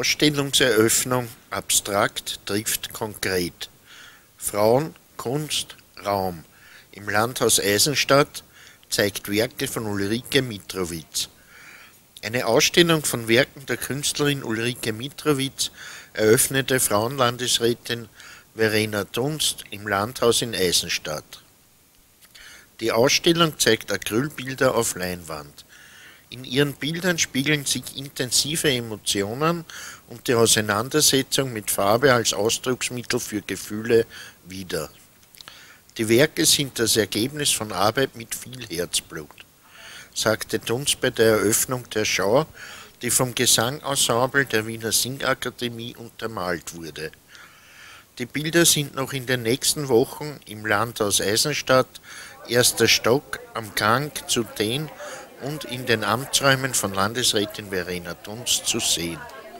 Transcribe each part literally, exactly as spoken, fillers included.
Ausstellungseröffnung Abstrakt trifft konkret. Frauen, Kunst, Raum im Landhaus Eisenstadt zeigt Werke von Ulrike Mitrowitz. Eine Ausstellung von Werken der Künstlerin Ulrike Mitrowitz eröffnete Frauenlandesrätin Verena Dunst im Landhaus in Eisenstadt. Die Ausstellung zeigt Acrylbilder auf Leinwand. In ihren Bildern spiegeln sich intensive Emotionen und die Auseinandersetzung mit Farbe als Ausdrucksmittel für Gefühle wider. Die Werke sind das Ergebnis von Arbeit mit viel Herzblut, sagte Dunst bei der Eröffnung der Schau, die vom Gesangensemble der Wiener Singakademie untermalt wurde. Die Bilder sind noch in den nächsten Wochen im Landhaus Eisenstadt, erster Stock, am Gang zu den und in den Amtsräumen von Landesrätin Verena Dunst zu sehen.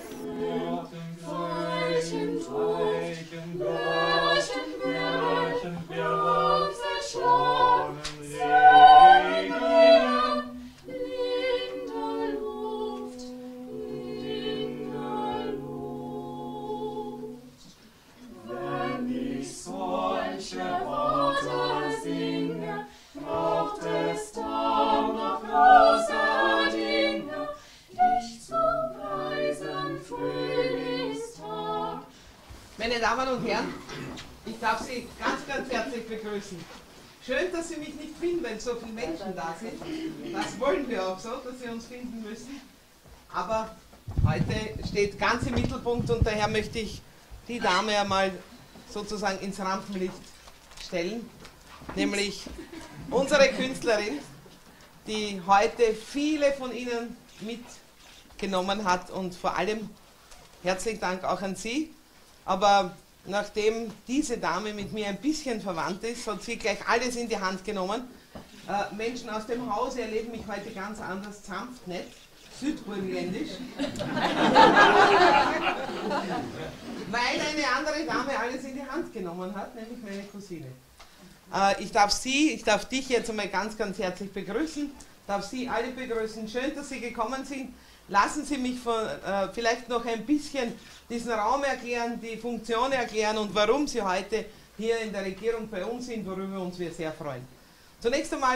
Meine Damen und Herren, ich darf Sie ganz, ganz herzlich begrüßen. Schön, dass Sie mich nicht finden, wenn so viele Menschen da sind. Das wollen wir auch so, dass Sie uns finden müssen. Aber heute steht ganz im Mittelpunkt und daher möchte ich die Dame einmal sozusagen ins Rampenlicht stellen. Nämlich unsere Künstlerin, die heute viele von Ihnen mitgenommen hat und vor allem herzlichen Dank auch an Sie. Aber nachdem diese Dame mit mir ein bisschen verwandt ist, hat sie gleich alles in die Hand genommen. Äh, Menschen aus dem Hause erleben mich heute ganz anders, sanft, nett, südburgenländisch. Weil eine andere Dame alles in die Hand genommen hat, nämlich meine Cousine. Äh, ich darf Sie, ich darf dich jetzt einmal ganz, ganz herzlich begrüßen, darf Sie alle begrüßen. Schön, dass Sie gekommen sind. Lassen Sie mich von, äh, vielleicht noch ein bisschen diesen Raum erklären, die Funktion erklären und warum Sie heute hier in der Regierung bei uns sind, worüber uns wir sehr freuen. Zunächst einmal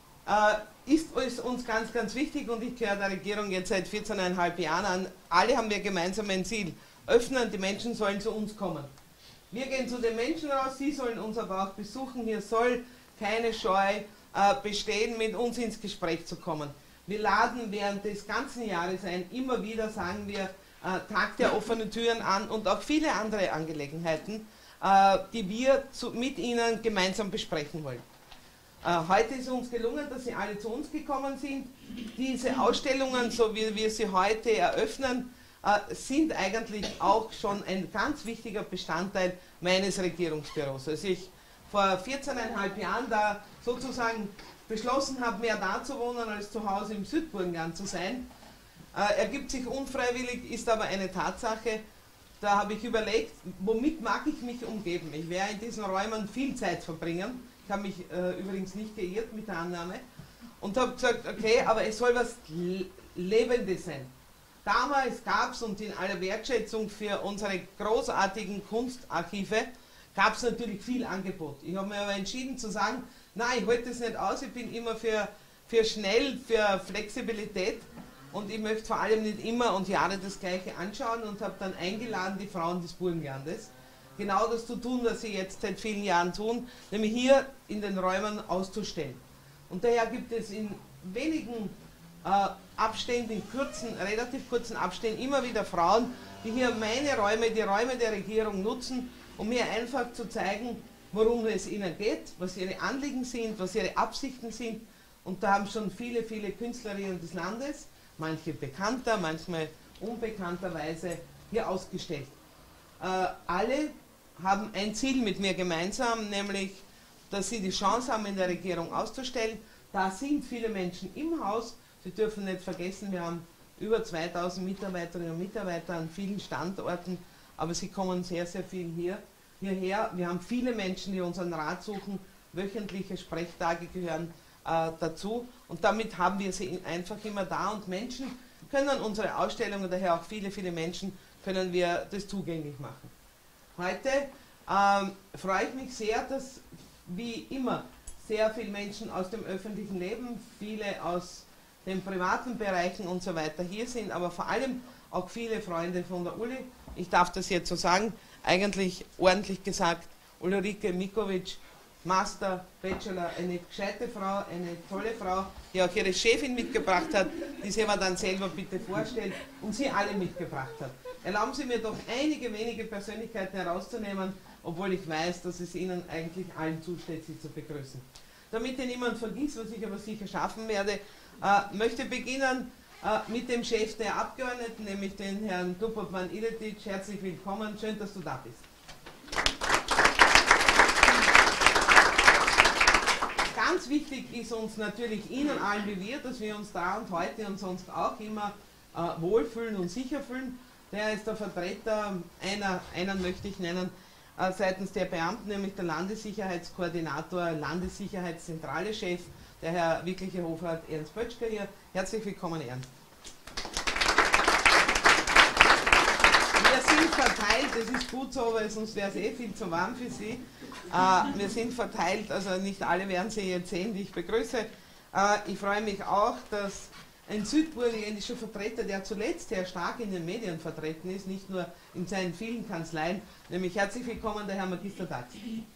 äh, ist es uns ganz, ganz wichtig und ich gehöre der Regierung jetzt seit vierzehneinhalb Jahren an. Alle haben wir gemeinsam ein Ziel. Öffnen, die Menschen sollen zu uns kommen. Wir gehen zu den Menschen raus, sie sollen uns aber auch besuchen. Hier soll keine Scheu äh, bestehen, mit uns ins Gespräch zu kommen. Wir laden während des ganzen Jahres ein, immer wieder sagen wir, äh, Tag der offenen Türen an und auch viele andere Angelegenheiten, äh, die wir zu, mit Ihnen gemeinsam besprechen wollen. Äh, heute ist uns gelungen, dass Sie alle zu uns gekommen sind. Diese Ausstellungen, so wie wir sie heute eröffnen, äh, sind eigentlich auch schon ein ganz wichtiger Bestandteil meines Regierungsbüros. Als ich vor vierzehneinhalb Jahren da sozusagen beschlossen habe, mehr da zu wohnen, als zu Hause im Südburgenland zu sein. Äh, ergibt sich unfreiwillig, ist aber eine Tatsache. Da habe ich überlegt, womit mag ich mich umgeben? Ich werde in diesen Räumen viel Zeit verbringen. Ich habe mich äh, übrigens nicht geirrt mit der Annahme. Und habe gesagt, okay, aber es soll was Lebendes sein. Damals gab es, und in aller Wertschätzung für unsere großartigen Kunstarchive, gab es natürlich viel Angebot. Ich habe mir aber entschieden zu sagen, nein, ich halte das nicht aus, ich bin immer für, für schnell, für Flexibilität und ich möchte vor allem nicht immer und Jahre das Gleiche anschauen und habe dann eingeladen, die Frauen des Burgenlandes, genau das zu tun, was sie jetzt seit vielen Jahren tun, nämlich hier in den Räumen auszustellen. Und daher gibt es in wenigen äh, Abständen, in kurzen, relativ kurzen Abständen immer wieder Frauen, die hier meine Räume, die Räume der Regierung nutzen, um mir einfach zu zeigen, worum es ihnen geht, was ihre Anliegen sind, was ihre Absichten sind. Und da haben schon viele, viele Künstlerinnen des Landes, manche bekannter, manchmal unbekannterweise, hier ausgestellt. Äh, alle haben ein Ziel mit mir gemeinsam, nämlich, dass sie die Chance haben, in der Regierung auszustellen. Da sind viele Menschen im Haus. Sie dürfen nicht vergessen, wir haben über zweitausend Mitarbeiterinnen und Mitarbeiter an vielen Standorten, aber sie kommen sehr, sehr viel hier. hierher. Wir haben viele Menschen, die unseren Rat suchen. Wöchentliche Sprechtage gehören äh, dazu. Und damit haben wir sie einfach immer da. Und Menschen können unsere Ausstellungen, daher auch viele, viele Menschen, können wir das zugänglich machen. Heute ähm, freue ich mich sehr, dass wie immer sehr viele Menschen aus dem öffentlichen Leben, viele aus den privaten Bereichen und so weiter hier sind, aber vor allem auch viele Freunde von der Uli. Ich darf das jetzt so sagen, eigentlich ordentlich gesagt, Ulrike Mikovic, Master, Bachelor, eine gescheite Frau, eine tolle Frau, die auch ihre Chefin mitgebracht hat, die sie aber dann selber bitte vorstellt und sie alle mitgebracht hat. Erlauben Sie mir doch einige wenige Persönlichkeiten herauszunehmen, obwohl ich weiß, dass es Ihnen eigentlich allen zusteht, Sie zu begrüßen. Damit ich niemand vergisst, was ich aber sicher schaffen werde, äh, möchte beginnen äh, mit dem Chef der Abgeordneten, nämlich den Herrn Duppertmann-Iletic. Herzlich willkommen, schön, dass du da bist. Ganz wichtig ist uns natürlich Ihnen allen wie wir, dass wir uns da und heute und sonst auch immer äh, wohlfühlen und sicher fühlen. Der ist der Vertreter, einer, einen möchte ich nennen, äh, seitens der Beamten, nämlich der Landessicherheitskoordinator, Landessicherheitszentrale-Chef, der Herr wirkliche Hofrat Ernst Böttcher hier. Herzlich willkommen, Ernst. Wir sind verteilt, das ist gut so, weil sonst wäre es eh viel zu warm für Sie. Äh, wir sind verteilt, also nicht alle werden Sie jetzt sehen, die ich begrüße. Äh, ich freue mich auch, dass ein südburgenländischer Vertreter, der zuletzt sehr stark in den Medien vertreten ist, nicht nur in seinen vielen Kanzleien, nämlich herzlich willkommen der Herr Magister Dax.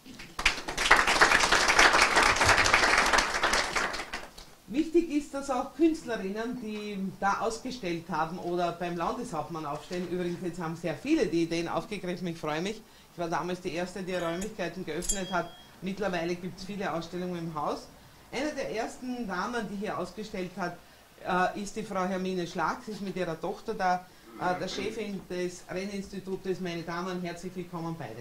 Wichtig ist, dass auch Künstlerinnen, die da ausgestellt haben oder beim Landeshauptmann aufstellen, übrigens jetzt haben sehr viele die Ideen aufgegriffen, ich freue mich, ich war damals die Erste, die Räumlichkeiten geöffnet hat, mittlerweile gibt es viele Ausstellungen im Haus. Eine der ersten Damen, die hier ausgestellt hat, äh, ist die Frau Hermine Schlag, sie ist mit ihrer Tochter da, äh, der Chefin des Renninstitutes. Meine Damen, herzlich willkommen beide.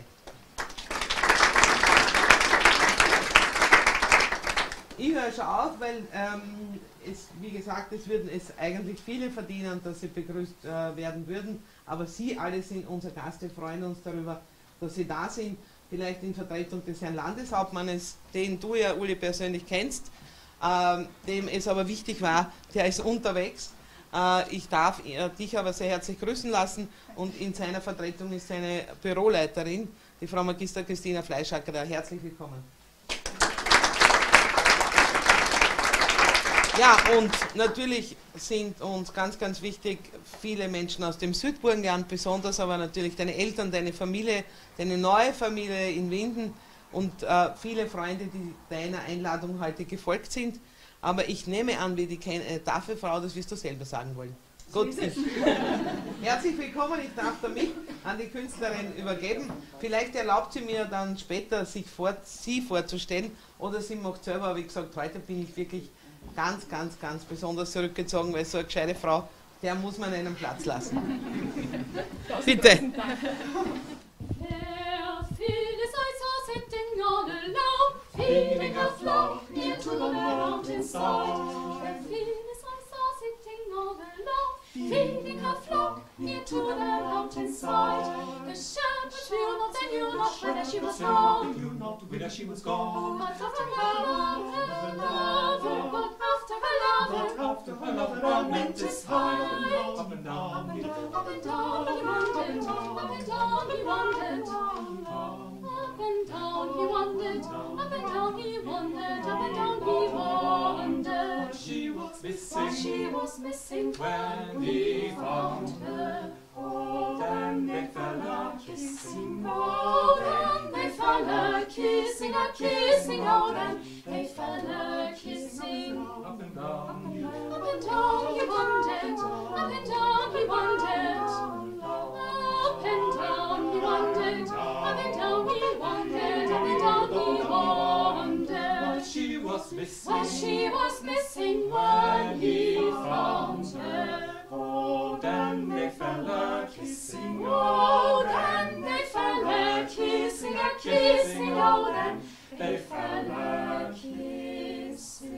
Ich höre schon auf, weil ähm, es, wie gesagt, es würden es eigentlich viele verdienen, dass sie begrüßt äh, werden würden, aber Sie alle sind unser Gast, wir freuen uns darüber, dass Sie da sind, vielleicht in Vertretung des Herrn Landeshauptmannes, den du ja, Uli, persönlich kennst, ähm, dem es aber wichtig war, der ist unterwegs. Äh, ich darf äh, dich aber sehr herzlich grüßen lassen und in seiner Vertretung ist seine Büroleiterin, die Frau Magister Christina Fleischacker, da. Herzlich willkommen. Ja, und natürlich sind uns ganz, ganz wichtig viele Menschen aus dem Südburgenland, besonders aber natürlich deine Eltern, deine Familie, deine neue Familie in Winden und äh, viele Freunde, die deiner Einladung heute gefolgt sind. Aber ich nehme an, wie die äh, Tafelfrau, das wirst du selber sagen wollen. Gut. Herzlich willkommen, ich darf damit an die Künstlerin übergeben. Vielleicht erlaubt sie mir dann später, sich vor, sie vorzustellen oder sie macht selber, aber wie gesagt, heute bin ich wirklich ganz, ganz, ganz besonders zurückgezogen, weil so eine gescheite Frau, der muss man einen Platz lassen. Bitte. Feeding her flock near to the mountainside. The shepherds knew not, they knew not whither she was gone. They knew not whither she was gone. But after her lover, but after her lover, but after her lover, her meant is high. Up and down, up and down, he wandered. Up and down, he wandered. Up and down, he wandered. Up and down, he wandered. Up and down, he wandered. She was missing. She was missing when he found her. Oh, then they fell a kissing. Oh, then they fell a kissing, a kissing. Oh, then they fell a kissing. Up and down, up and down he wandered. Up and down he wandered. Up and down he wandered. Up and down he wandered. Up and down he wandered. But she was missing. But she was missing when he found her. Oh, then they fell a kissing. Oh, then they fell a kissing, a kissing. Oh, then they fell a kissing.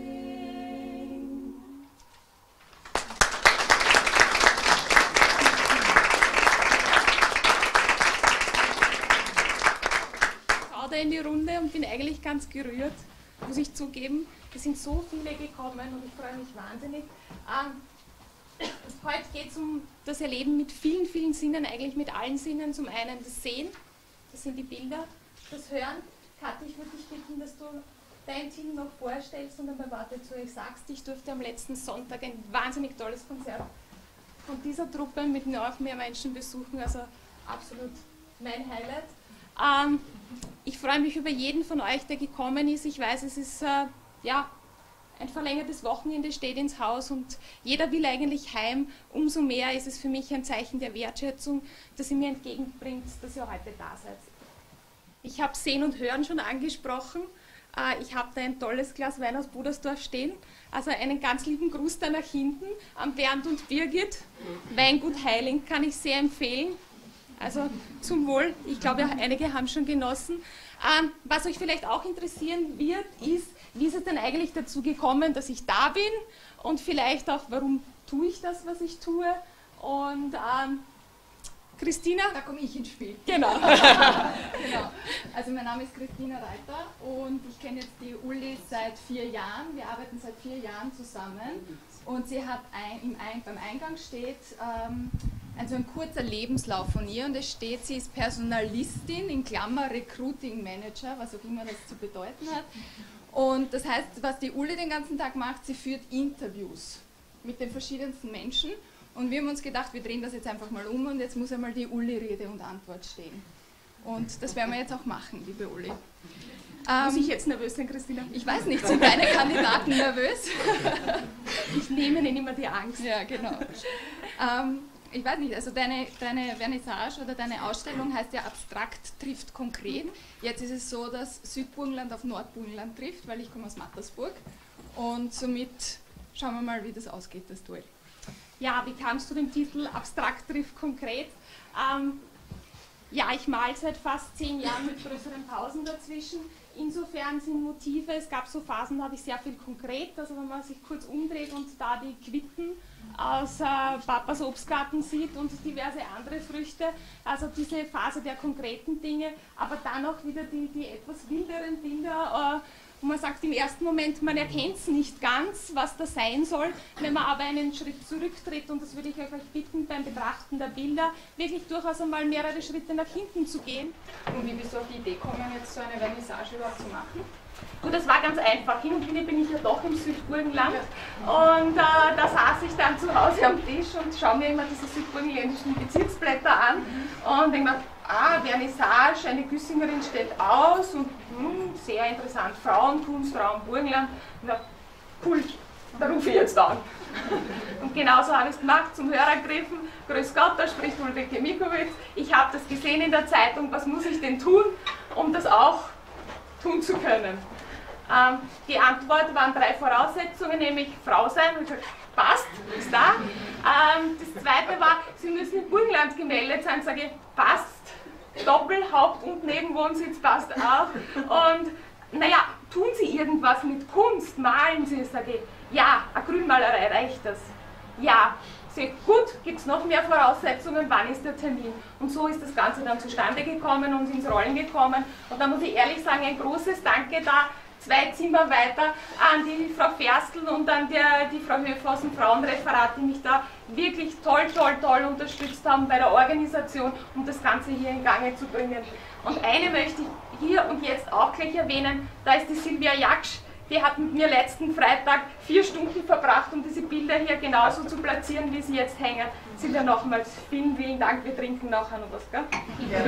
Ich schaue da in die Runde und bin eigentlich ganz gerührt, muss ich zugeben. Es sind so viele gekommen und ich freue mich wahnsinnig. Ähm, heute geht es um das Erleben mit vielen, vielen Sinnen, eigentlich mit allen Sinnen. Zum einen das Sehen, das sind die Bilder, das Hören. Kathi, ich würde dich bitten, dass du dein Team noch vorstellst und einmal Worte zu euch sagst. Ich durfte am letzten Sonntag ein wahnsinnig tolles Konzert von dieser Truppe mit noch mehr Menschen besuchen, also absolut mein Highlight. Ähm, ich freue mich über jeden von euch, der gekommen ist. Ich weiß, es ist äh, ja, ein verlängertes Wochenende, steht ins Haus und jeder will eigentlich heim. Umso mehr ist es für mich ein Zeichen der Wertschätzung, dass ihr mir entgegenbringt, dass ihr heute da seid. Ich habe Sehen und Hören schon angesprochen. Äh, ich habe da ein tolles Glas Wein aus Budersdorf stehen. Also einen ganz lieben Gruß da nach hinten an Bernd und Birgit. Weingut Heiling kann ich sehr empfehlen. Also zum Wohl, ich glaube, einige haben schon genossen. Ähm, was euch vielleicht auch interessieren wird, ist, wie ist es denn eigentlich dazu gekommen, dass ich da bin und vielleicht auch, warum tue ich das, was ich tue. Und ähm, Christina? Da komme ich ins Spiel. Genau. Genau. Also mein Name ist Christina Reiter und ich kenne jetzt die Uli seit vier Jahren. Wir arbeiten seit vier Jahren zusammen und sie hat ein, im ein, beim Eingang steht ähm, also ein kurzer Lebenslauf von ihr und es steht, sie ist Personalistin, in Klammer Recruiting Manager, was auch immer das zu bedeuten hat. Und das heißt, was die Uli den ganzen Tag macht, sie führt Interviews mit den verschiedensten Menschen. Und wir haben uns gedacht, wir drehen das jetzt einfach mal um und jetzt muss einmal die Uli Rede und Antwort stehen. Und das werden wir jetzt auch machen, liebe Uli. Muss ähm, ich jetzt nervös sein, Christina? Ich weiß nicht, sind deine Kandidaten nervös? Ich nehme ihnen immer die Angst. Ja, genau. Ähm, ich weiß nicht, also deine, deine Vernissage oder deine Ausstellung heißt ja Abstrakt trifft konkret. Jetzt ist es so, dass Südburgenland auf Nordburgenland trifft, weil ich komme aus Mattersburg. Und somit schauen wir mal, wie das ausgeht, das Duell. Ja, wie kamst du dem Titel Abstrakt trifft konkret? Ähm, ja, ich male seit fast zehn Jahren mit größeren Pausen dazwischen. Insofern sind Motive, es gab so Phasen, da habe ich sehr viel konkret, also wenn man sich kurz umdreht und da die Quitten aus äh, Papas Obstgarten sieht und diverse andere Früchte, also diese Phase der konkreten Dinge, aber dann auch wieder die, die etwas wilderen Bilder, äh, wo man sagt im ersten Moment, man erkennt es nicht ganz, was das sein soll, wenn man aber einen Schritt zurücktritt, und das würde ich euch bitten, beim Betrachten der Bilder, wirklich durchaus einmal mehrere Schritte nach hinten zu gehen. Und wie bist du auf die Idee gekommen, jetzt so eine Vernissage überhaupt zu machen? Du, das war ganz einfach. Hin und wieder bin ich ja doch im Südburgenland und äh, da saß ich dann zu Hause am Tisch und schaue mir immer diese südburgenländischen Bezirksblätter an und denke mir, ah, Vernissage, eine Güssingerin stellt aus und hm, sehr interessant, Frauenkunst, Frauenburgenland. Na, cool, da rufe ich jetzt an. Und genauso habe ich es gemacht, zum Hörer gegriffen, grüß Gott, da spricht Ulrike Mikowitz, ich habe das gesehen in der Zeitung, was muss ich denn tun, um das auch tun zu können. Ähm, die Antwort waren drei Voraussetzungen, nämlich Frau sein, und ich gesagt, passt, ist da. Ähm, das zweite war, Sie müssen im Burgenland gemeldet sein, sage ich, passt, Doppel, Haupt- und Nebenwohnsitz passt auch. Und naja, tun Sie irgendwas mit Kunst, malen Sie, sage ich, ja, eine Grünmalerei, reicht das? Ja. Gut, gibt es noch mehr Voraussetzungen, wann ist der Termin? Und so ist das Ganze dann zustande gekommen und ins Rollen gekommen. Und da muss ich ehrlich sagen, ein großes Danke da, zwei Zimmer weiter, an die Frau Ferstl und an der, die Frau Höfer aus dem Frauenreferat, die mich da wirklich toll, toll, toll unterstützt haben bei der Organisation, um das Ganze hier in Gange zu bringen. Und eine möchte ich hier und jetzt auch gleich erwähnen, da ist die Silvia Jaksch. Die hat mit mir letzten Freitag vier Stunden verbracht, um diese Bilder hier genauso zu platzieren, wie sie jetzt hängen. Silvia, nochmals vielen, vielen Dank. Wir trinken nachher noch was, gell? Ja.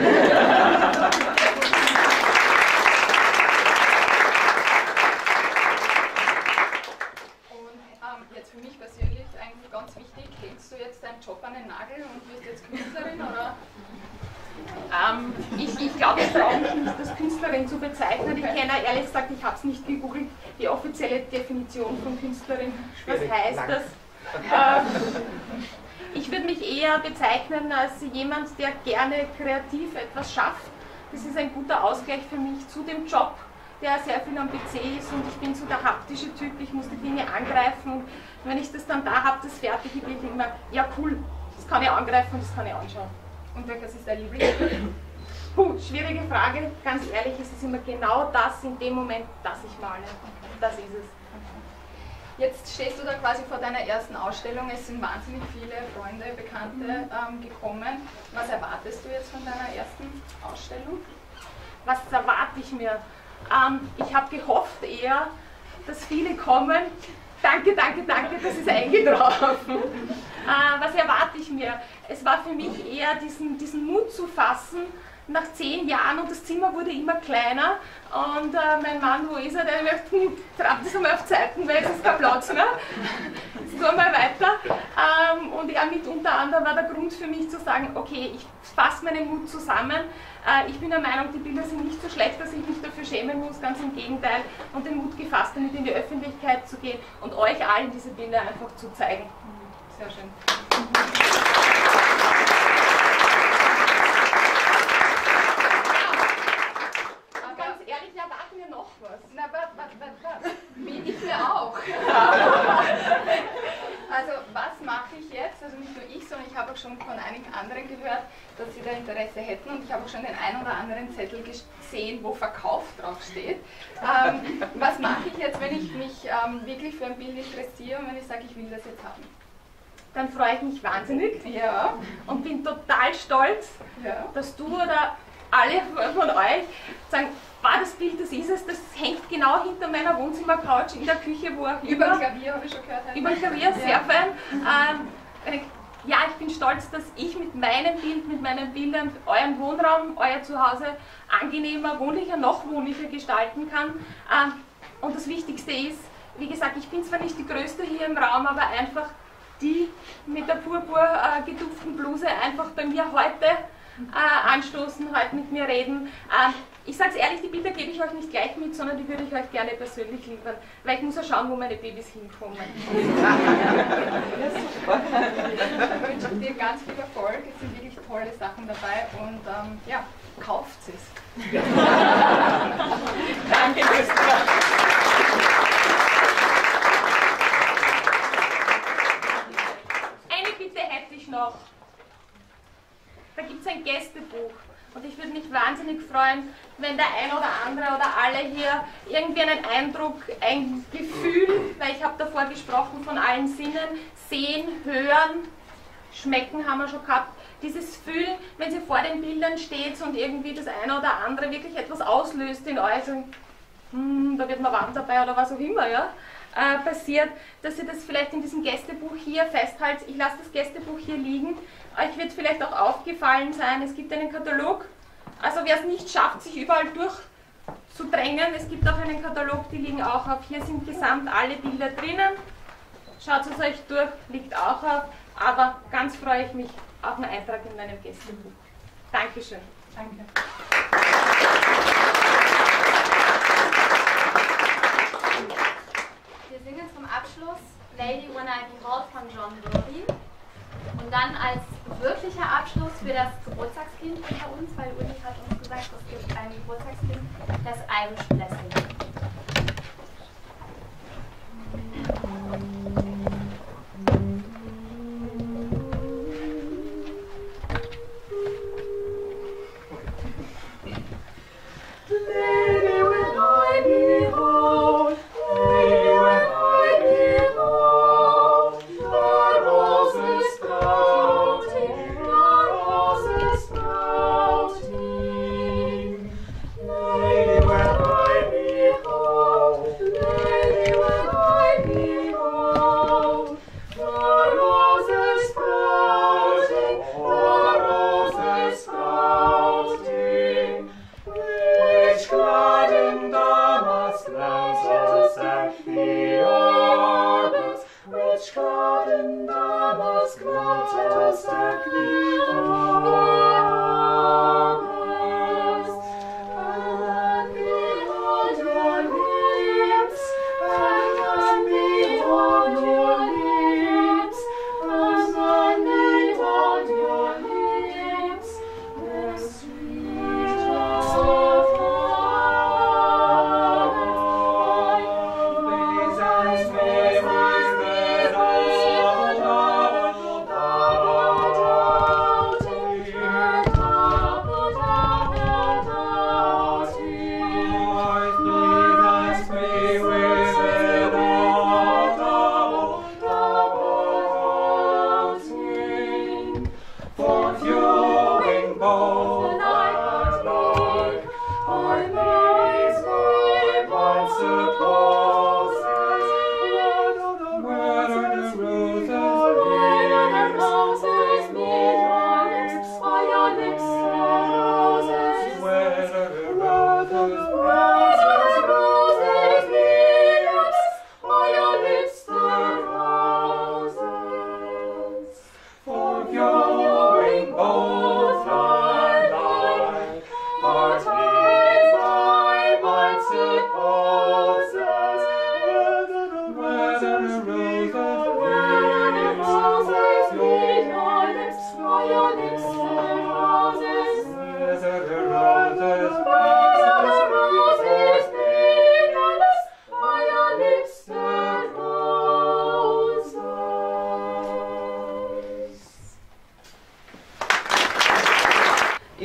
Und ähm, jetzt für mich persönlich eigentlich ganz wichtig, hängst du jetzt deinen Job an den Nagel und wirst jetzt Künstlerin, oder? Ähm, ich ich glaube, ich traue mich nicht, als Künstlerin zu bezeichnen. Ich kenne, ehrlich gesagt, ich habe es nicht gegoogelt, die offizielle Definition von Künstlerin. Was heißt das? Ähm, ich würde mich eher bezeichnen als jemand, der gerne kreativ etwas schafft. Das ist ein guter Ausgleich für mich zu dem Job, der sehr viel am P C ist, und ich bin so der haptische Typ, ich muss die Dinge angreifen, und wenn ich das dann da habe, das Fertige, bin ich immer, ja cool, das kann ich angreifen und das kann ich anschauen. Und welches ist dein Liebling? Puh, schwierige Frage. Ganz ehrlich, es ist immer genau das in dem Moment, das ich male. Das ist es. Jetzt stehst du da quasi vor deiner ersten Ausstellung. Es sind wahnsinnig viele Freunde, Bekannte ähm, gekommen. Was erwartest du jetzt von deiner ersten Ausstellung? Was erwarte ich mir? Ähm, ich habe gehofft eher, dass viele kommen. Danke, danke, danke, das ist eingetroffen. Äh, was erwarte ich mir? Es war für mich eher diesen, diesen Mut zu fassen, nach zehn Jahren, und das Zimmer wurde immer kleiner, und äh, mein Mann, wo ist er, der möchte, hm, trappt das einmal auf Zeiten, weil es ist kein Platz mehr. Jetzt tun wir weiter. Ähm, und ja, mit unter anderem war der Grund für mich zu sagen, okay, ich fasse meinen Mut zusammen. Äh, ich bin der Meinung, die Bilder sind nicht so schlecht, dass ich mich dafür schämen muss, ganz im Gegenteil, und den Mut gefasst, damit in die Öffentlichkeit zu gehen und euch allen diese Bilder einfach zu zeigen. Sehr schön. Na, warte, warte, warte. Wie ich mir auch. Also, was mache ich jetzt? Also nicht nur ich, sondern ich habe auch schon von einigen anderen gehört, dass sie da Interesse hätten, und ich habe auch schon den einen oder anderen Zettel gesehen, wo Verkauf draufsteht. Ähm, was mache ich jetzt, wenn ich mich ähm, wirklich für ein Bild interessiere und wenn ich sage, ich will das jetzt haben? Dann freue ich mich wahnsinnig, ja, und bin total stolz, ja, dass du oder alle von euch sagen, war das Bild, das ist es, das hängt genau hinter meiner Wohnzimmercouch, in der Küche, wo auch immer. Über ein Klavier habe ich schon gehört. Über ein Klavier, sehr ja. fein. Ähm, ja, ich bin stolz, dass ich mit meinem Bild, mit meinen Bildern euren Wohnraum, euer Zuhause angenehmer, wohnlicher, noch wohnlicher gestalten kann. Ähm, und das Wichtigste ist, wie gesagt, ich bin zwar nicht die Größte hier im Raum, aber einfach die mit der purpur äh, gedupften Bluse einfach bei mir heute äh, anstoßen, heute mit mir reden. Ähm, ich sage es ehrlich, die Bilder gebe ich euch nicht gleich mit, sondern die würde ich euch gerne persönlich liefern, weil ich muss ja schauen, wo meine Babys hinkommen. Ja, super. Ich wünsche dir ganz viel Erfolg, es sind wirklich tolle Sachen dabei, und ähm, ja, kauft es. Danke, Österreich. Eine Bitte hätte ich noch. Da gibt es ein Gästebuch, und ich würde mich wahnsinnig freuen, wenn der ein oder andere oder alle hier irgendwie einen Eindruck, ein Gefühl, weil ich habe davor gesprochen von allen Sinnen, sehen, hören, schmecken haben wir schon gehabt, dieses Fühlen, wenn ihr vor den Bildern steht und irgendwie das eine oder andere wirklich etwas auslöst in euch, so, hm, da wird man warm dabei oder was auch immer, ja, äh, passiert, dass ihr das vielleicht in diesem Gästebuch hier festhaltet. Ich lasse das Gästebuch hier liegen. Euch wird vielleicht auch aufgefallen sein, es gibt einen Katalog, also wer es nicht schafft, sich überall durchzudrängen, es gibt auch einen Katalog, die liegen auch auf, hier sind gesamt alle Bilder drinnen, schaut es euch durch, liegt auch auf, aber ganz freue ich mich auf einen Eintrag in meinem Gästebuch. Dankeschön. Danke. Wir singen zum Abschluss Lady When I Behold von John Burry. Und dann als wirklicher Abschluss für das Geburtstagskind unter uns, weil Uli hat uns gesagt, es gibt ein Geburtstagskind, das Irish Blessing. Lady, when I behold, lady, when I behold, the roses sprouting, the roses sprouting. Lady, when I behold, lady, when I behold, the roses sprouting, the roses sprouting. Which glad in damask lands us at the arbors, which glad in damask lands us at the arbors. And behold your lips, and behold your lips, and behold your lips, the sweetest of all.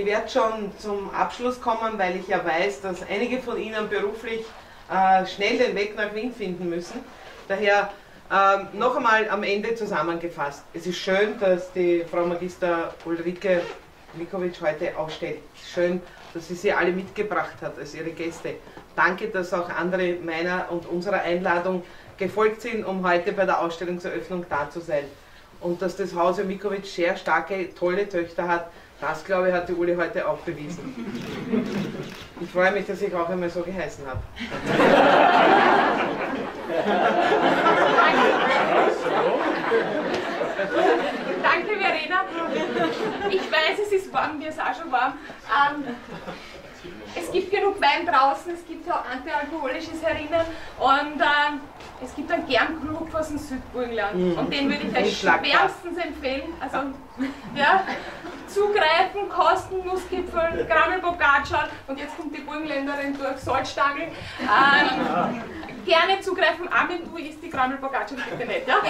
ich werde schon zum Abschluss kommen, weil ich ja weiß, dass einige von Ihnen beruflich äh, schnell den Weg nach Wien finden müssen. Daher äh, noch einmal am Ende zusammengefasst. Es ist schön, dass die Frau Magister Ulrike Mikovic heute ausstellt. Es ist schön, dass sie sie alle mitgebracht hat als ihre Gäste. Danke, dass auch andere meiner und unserer Einladung gefolgt sind, um heute bei der Ausstellungseröffnung da zu sein. Und dass das Haus Mikovic sehr starke, tolle Töchter hat, das, glaube ich, hat die Uli heute auch bewiesen. Ich freue mich, dass ich auch einmal so geheißen habe. Danke, Verena. Ich weiß, es ist warm, mir ist auch schon warm. Ähm, es gibt genug Wein draußen, es gibt auch antialkoholisches herinnen und ähm, es gibt einen Germklub aus dem Südburgenland mhm. und den würde ich euch schwärmstens empfehlen. Also, ja, zugreifen, kosten, Nussgipfel, Grammelbocaccia und jetzt kommt die Burgenländerin durch, Salzstangeln. Ähm, gerne zugreifen, Amen, du isst die Grammelbocaccia bitte nicht, ja?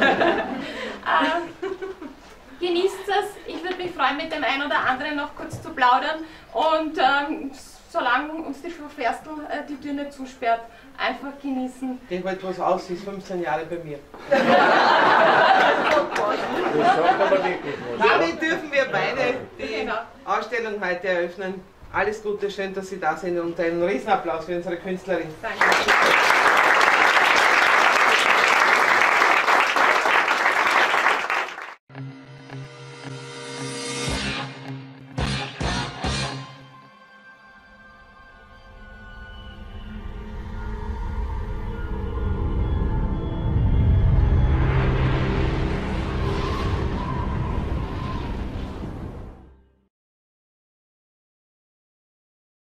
ähm, Genießt es, ich würde mich freuen, mit dem einen oder anderen noch kurz zu plaudern und ähm, solange uns die Schulferstel äh, die Tür nicht zusperrt, einfach genießen. Die hält was aus, sie ist fünfzehn Jahre bei mir. Damit dürfen wir beide die genau. Ausstellung heute eröffnen. Alles Gute, schön, dass Sie da sind und einen Riesenapplaus für unsere Künstlerin. Danke.